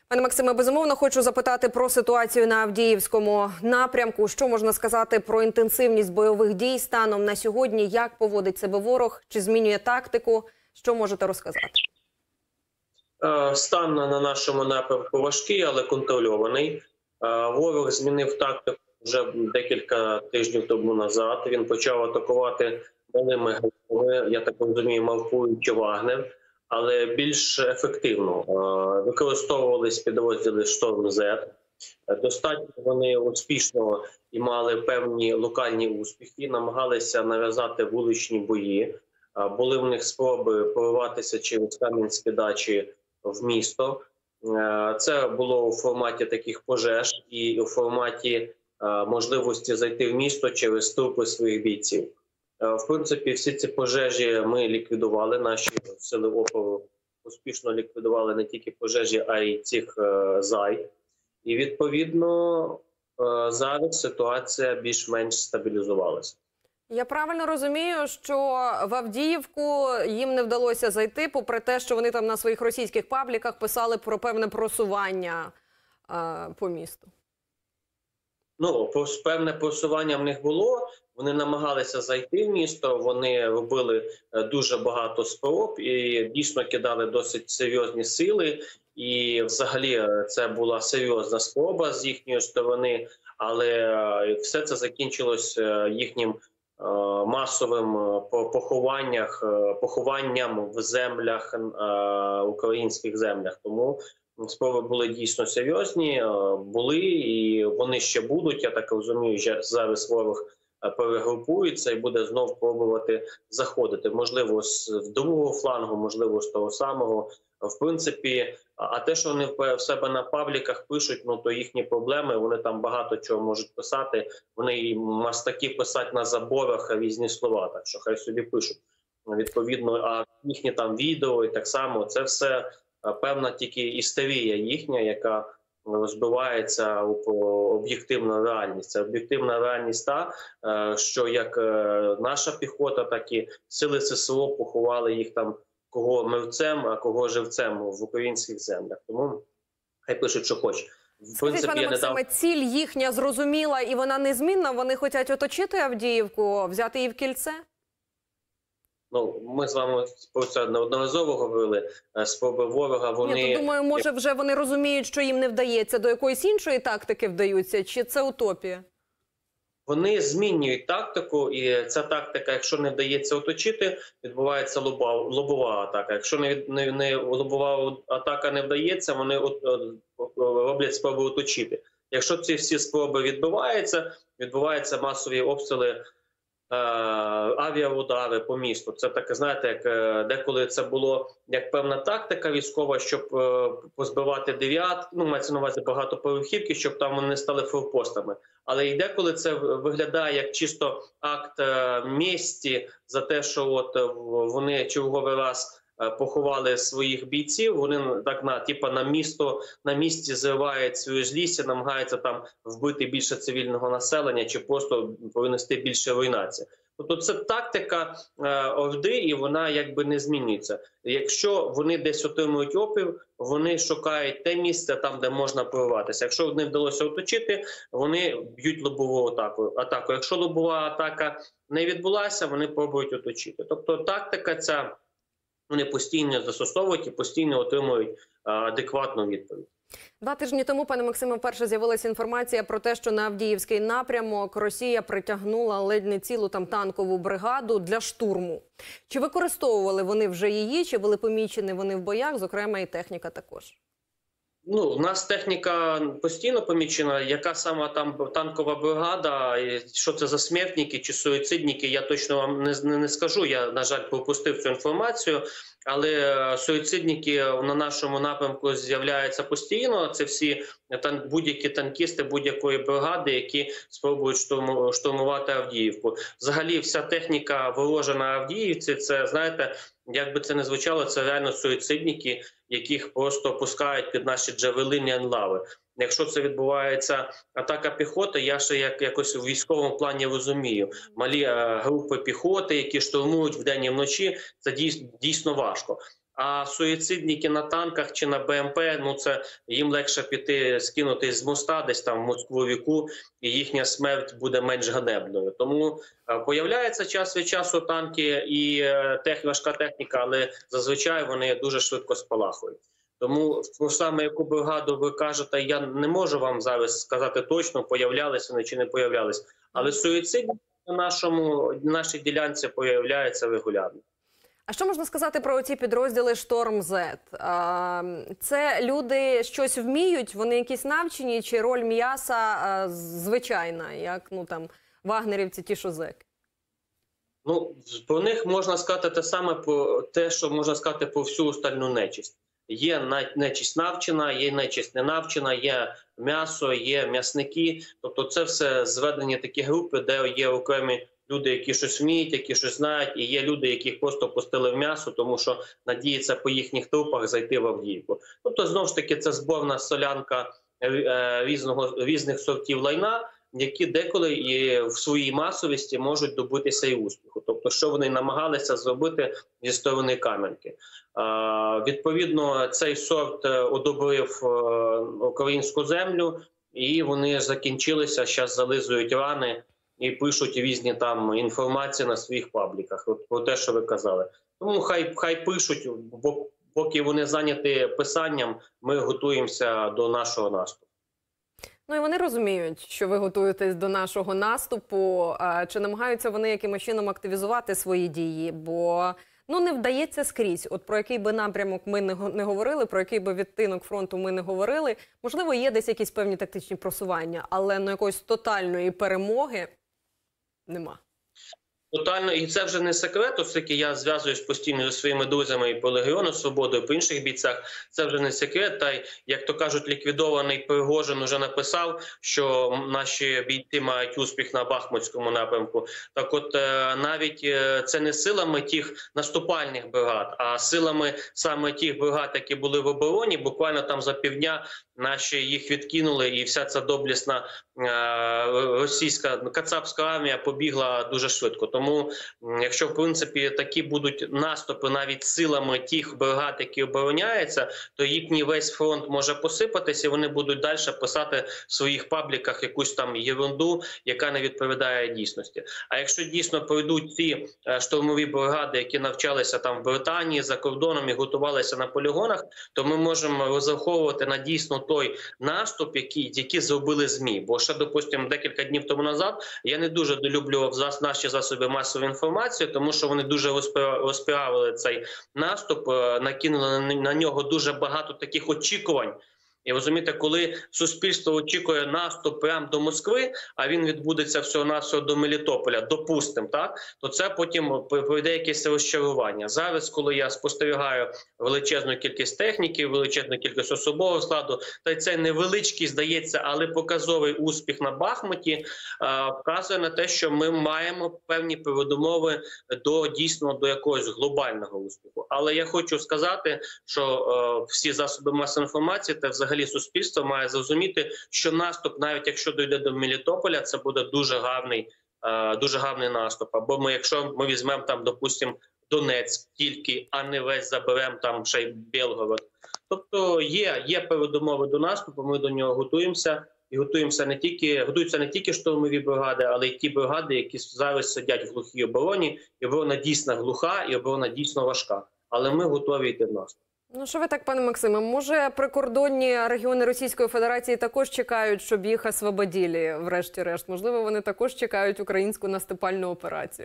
Пане Максиме, безумовно, хочу запитати про ситуацію на Авдіївському напрямку. Що можна сказати про інтенсивність бойових дій станом на сьогодні? Як поводить себе ворог? Чи змінює тактику? Що можете розказати? Стан на нашому напрямку важкий, але контрольований. Ворог змінив тактику вже декілька тижнів тому назад. Він почав атакувати малими групами, я так розумію, мавпуючи Вагнер, але більш ефективно. Використовувались підрозділи «Шторм-З». Достатньо вони успішно і мали певні локальні успіхи, намагалися нав'язати вуличні бої. Були в них спроби прорватися через Кам'янські дачі в місто. Це було у форматі таких пожеж і у форматі можливості зайти в місто через трупи своїх бійців. В принципі, всі ці пожежі ми ліквідували, наші сили опору успішно ліквідували не тільки пожежі, а й цих зай. І відповідно зараз ситуація більш-менш стабілізувалася. Я правильно розумію, що в Авдіївку їм не вдалося зайти, попри те, що вони там на своїх російських пабліках писали про певне просування по місту? Ну, певне просування в них було. Вони намагалися зайти в місто, вони робили дуже багато спроб і дійсно кидали досить серйозні сили. І взагалі це була серйозна спроба з їхньої сторони, але все це закінчилось їхнім масовим похованням в землях, українських землях. Тому спроби були дійсно серйозні, і вони ще будуть. Я так розумію, зараз ворог перегрупується і буде знов пробувати заходити. Можливо, з другого флангу, можливо, з того самого. В принципі, а те, що вони в себе на пабліках пишуть, ну то їхні проблеми, вони там багато чого можуть писати. Вони і мастаки писати на заборах різні слова, так що хай собі пишуть. Відповідно, а їхні там відео і так само, це все певна тільки істерія їхня, яка розбивається у об'єктивну реальність. Це об'єктивна реальність та, що як наша піхота, так і сили ССО поховали їх там кого мертвцем, а кого живцем в українських землях. Тому хай пишуть, що хочуть. Скажіть, пане Максиме, ціль їхня зрозуміла і вона незмінна? Вони хочуть оточити Авдіївку, взяти її в кільце? Ну, ми з вами про це неодноразово говорили. Спроби ворога, вони... Ні, то, думаю, може вже вони розуміють, що їм не вдається, до якоїсь іншої тактики вдаються, чи це утопія? Вони змінюють тактику, і ця тактика, якщо не вдається оточити, відбувається лобова атака. Якщо не лобова атака не вдається, вони роблять спроби оточити. Якщо ці всі спроби відбуваються масові обстріли, авіаудари по місту. Це таке, знаєте, як деколи це було як певна тактика військова, щоб позбивати мається на увазі багатоповерхівки, щоб там вони не стали форпостами. Але і деколи це виглядає як чисто акт місті за те, що от вони черговий раз поховали своїх бійців, вони так на місці зривають свої злісся, намагаються там вбити більше цивільного населення чи просто принести більше руйнації. Тобто це тактика Орди, і вона якби не змінюється. Якщо вони десь отримують опір, вони шукають те місце там, де можна прорватися. Якщо не вдалося оточити, вони б'ють лобову атаку. Якщо лобова атака не відбулася, вони пробують оточити. Тобто тактика ця, вони постійно застосовують і постійно отримують адекватну відповідь. 2 тижні тому, пане Максиме, вперше з'явилася інформація про те, що на Авдіївський напрямок Росія притягнула ледь не цілу там танкову бригаду для штурму. Чи використовували вони вже її, чи були помічені вони в боях, зокрема і техніка також? Ну, у нас техніка постійно помічена. Яка сама там танкова бригада, і що це за смертники чи суїцидники, я точно вам не скажу. Я, на жаль, пропустив цю інформацію. Але суїцидники на нашому напрямку з'являються постійно. Це всі будь-які танкісти будь-якої бригади, які спробують штурмувати Авдіївку. Взагалі вся техніка ворожа на Авдіївці, це, знаєте, як би це не звучало, це реально суїцидники, яких просто пускають під наші джавелини анлави. Якщо це відбувається атака піхоти, я ще якось у військовому плані розумію. Малі групи піхоти, які штурмують вдень і вночі, це дійсно важко. А суїцидники на танках чи на БМП, ну це їм легше піти, скинути з моста десь там в Москву-Віку, і їхня смерть буде менш ганебною. Тому появляється час від часу танки і важка техніка, але зазвичай вони дуже швидко спалахують. Тому саме яку бригаду ви кажете, я не можу вам зараз сказати точно, появлялися вони чи не появлялися. Але суїцидники на нашій ділянці появляються регулярно. А що можна сказати про ці підрозділи «Шторм-З»? Це люди щось вміють? Вони якісь навчені? Чи роль м'яса звичайна, як там вагнерівці, ті, що зеки? Ну, про них можна сказати те саме, про те, що можна сказати про всю остальну нечисть. Є нечисть навчена, є нечисть не навчена, є м'ясо, є м'ясники. Тобто це все зведені такі групи, де є окремі люди, які щось вміють, які щось знають, і є люди, яких просто пустили в м'ясо, тому що надіються по їхніх трупах зайти в Авдіївку. Тобто, знову ж таки, це зборна солянка різних сортів лайна, які деколи і в своїй масовості можуть добитися і успіху. Тобто, що вони намагалися зробити зі сторони Кам'янки. Відповідно, цей сорт одобрив українську землю, і вони закінчилися, зараз зализують рани і пишуть різні там інформації на своїх пабліках. От про те, що ви казали. Тому хай пишуть, бо поки вони зайняті писанням, ми готуємося до нашого наступу. Ну і вони розуміють, що ви готуєтесь до нашого наступу. Чи намагаються вони якимось чином активізувати свої дії? Бо не вдається скрізь. От про який би напрямок ми не говорили, про який би відтинок фронту ми не говорили. Можливо, є десь якісь певні тактичні просування, але якоїсь тотальної перемоги нема. Тотально, і це вже не секрет, оскільки я зв'язуюсь постійно зі своїми друзями і по Легіону Свободи, і по інших бійцях, це вже не секрет. Та й, як то кажуть, ліквідований Пригожин вже написав, що наші бійці мають успіх на Бахмутському напрямку. Так от, навіть це не силами тих наступальних бригад, а силами саме тих бригад, які були в обороні, буквально там за півдня наші їх відкинули, і вся ця доблісна російська кацапська армія побігла дуже швидко. Тому, якщо в принципі такі будуть наступи навіть силами тих бригад, які обороняються, то їхній весь фронт може посипатися, і вони будуть далі писати в своїх пабліках якусь там єрунду, яка не відповідає дійсності. А якщо дійсно пройдуть ці штурмові бригади, які навчалися там в Британії, за кордоном і готувалися на полігонах, то ми можемо розраховувати на дійсно той наступ, який зробили ЗМІ. Бо ще, допустимо, декілька днів тому назад я не дуже долюблював наші засоби масової інформації, тому що вони дуже розпіарили цей наступ, накинули на нього дуже багато таких очікувань. І розумієте, коли суспільство очікує наступ прямо до Москви, а він відбудеться всього-навсього до Мелітополя, допустимо, так, то це потім пройде якесь розчарування. Зараз, коли я спостерігаю величезну кількість техніки, величезну кількість особового складу, та й цей невеличкий, здається, але показовий успіх на Бахмуті вказує на те, що ми маємо певні передумови дійсно до якогось глобального успіху. Але я хочу сказати, що всі засоби масової інформації та взагалі суспільство має зрозуміти, що наступ, навіть якщо дійде до Мелітополя, це буде дуже гарний наступ. Або якщо ми візьмемо там, допустимо, Донецьк тільки, а не весь заберемо там ще й Білгород. Тобто є передумови до наступу, ми до нього готуємося. І готуються не тільки штурмові бригади, але й ті бригади, які зараз сидять в глухій обороні. І оборона дійсно глуха, і оборона дійсно важка. Але ми готові йти в наступ. Ну, що ви так, пане Максиме, може прикордонні регіони Російської Федерації також чекають, щоб їх освободили, врешті-решт? Можливо, вони також чекають українську наступальну операцію?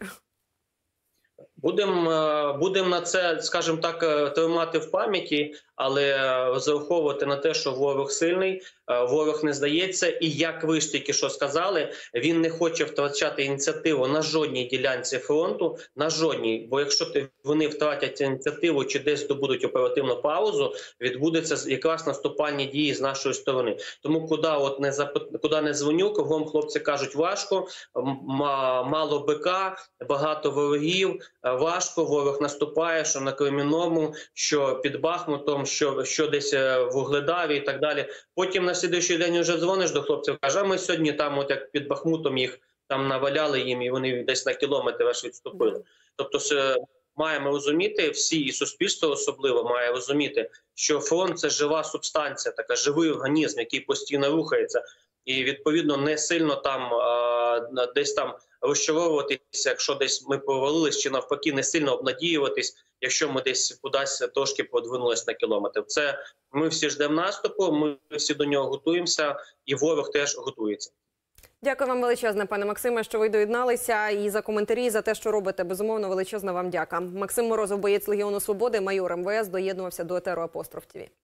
Будемо на це, скажімо так, тримати в пам'яті, але розраховувати на те, що ворог сильний, ворог не здається. І як ви ж тільки що сказали, він не хоче втрачати ініціативу на жодній ділянці фронту, на жодній. Бо якщо вони втратять ініціативу чи десь добудуть оперативну паузу, відбудеться якраз наступальні дії з нашої сторони. Тому куди не дзвоню, кругом хлопці кажуть важко, мало БК, багато ворогів, важко, ворог наступає, що на Кремінному, що під Бахмутом, що десь в Вугледарі і так далі. Потім на слідуючий день вже дзвониш до хлопців, каже, а ми сьогодні там, от як під Бахмутом їх там наваляли їм, і вони десь на кілометр аж відступили. Тобто маємо розуміти, всі і суспільство особливо має розуміти, що фронт – це жива субстанція, така живий організм, який постійно рухається. І, відповідно, не сильно там десь там розчаровуватися, якщо десь ми провалились, чи навпаки не сильно обнадіюватись, якщо ми десь кудись трошки подвинулись на кілометр. Це ми всі ждемо наступу, ми всі до нього готуємося, і ворог теж готується. Дякую вам величезне, пане Максиме, що ви доєдналися, і за коментарі, і за те, що робите. Безумовно, величезна вам дяка. Максим Морозов, боєць Легіону Свободи, майор МВС, доєднувався до етеру Апостроф ТВ.